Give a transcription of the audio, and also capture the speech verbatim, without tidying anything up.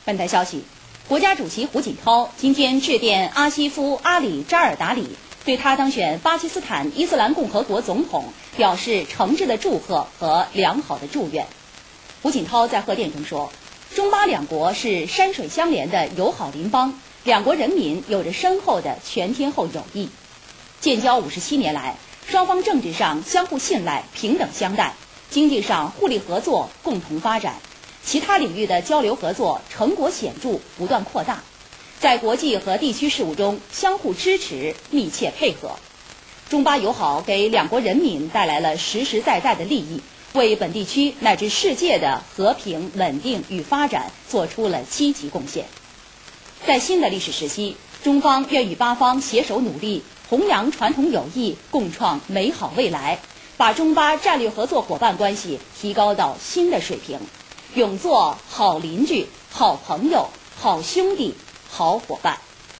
本台消息，国家主席胡锦涛今天致电阿西夫·阿里扎尔达里，对他当选巴基斯坦伊斯兰共和国总统表示诚挚的祝贺和良好的祝愿。胡锦涛在贺电中说，中巴两国是山水相连的友好邻邦，两国人民有着深厚的全天候友谊。建交五十七年来，双方政治上相互信赖、平等相待，经济上互利合作、共同发展，其他领域的交流合作成果显著，不断扩大，在国际和地区事务中相互支持、密切配合。中巴友好给两国人民带来了实实在在的利益，为本地区乃至世界的和平、稳定与发展做出了积极贡献。在新的历史时期，中方愿与巴方携手努力，弘扬传统友谊，共创美好未来，把中巴战略合作伙伴关系提高到新的水平，永做好邻居、好朋友、好兄弟、好伙伴。